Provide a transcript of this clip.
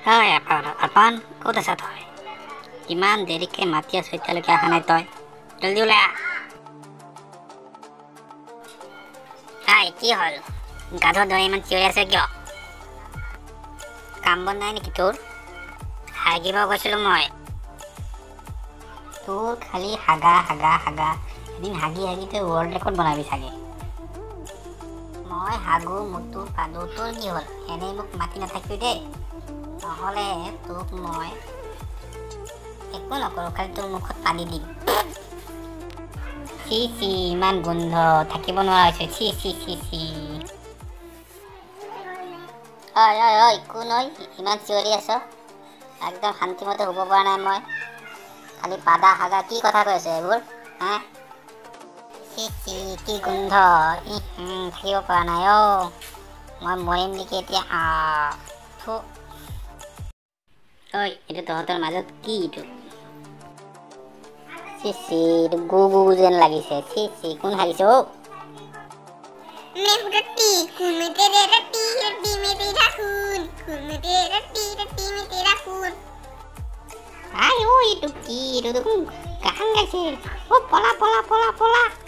হয় অৰ্পণ, ক'ত আছা তই? ইমান দেৰিকে মাতি আছো, এতিয়ালৈকে অহা নাই তই? জলদি ওলা। কি হ'ল? গাধৰ দৰে ইমান চিঞৰি আছে কিয়? কাম বন নাই নেকি তোৰ? হাগিব গৈছিলো মই। তোৰ খালি হাগা হাগা হাগা। এদিন হাগি হাগি তই ৱৰ্ল্ড ৰেকৰ্ড বনাবি চাগে। মই হাগো মুতু পাদো, তোৰ কি হ'ল? এনেই মোক মাতি নাথাকিবি দেই, নহ'লে তোক মই একো নকৰোঁ, খালি তোৰ মুখত পানী দিম। চি চি, ইমান গোন্ধ, থাকিব নোৱাৰা হৈছে। চি চি চি চি। ঐ কোন ঐ? ইমান চিঞৰি আছ? একদম শান্তিমতে শুব পৰা নাই মই। খালি পাদা হাগা, কি কথা কৈ আছে এইবোৰ? হা? চি চি, কি গোন্ধ! থাকিব পৰা নাই অ'। মই মৰিম নেকি এতিয়া? ঐ, এইটো তহঁতৰ মাজত কি এইটো? চি চি, এইটো গু গু যেন লাগিছে। চি চি, কোন হাগিছে অ'? मैं हूँ रट्टी, खून में तेरे रट्टी, रट्टी में तेरा खून, खून में तेरे रट्टी, रट्टी में तेरा खून। এইটো কি? এইটো দেখোন গান গাইছে। অ' পলা পলা পলা পলা।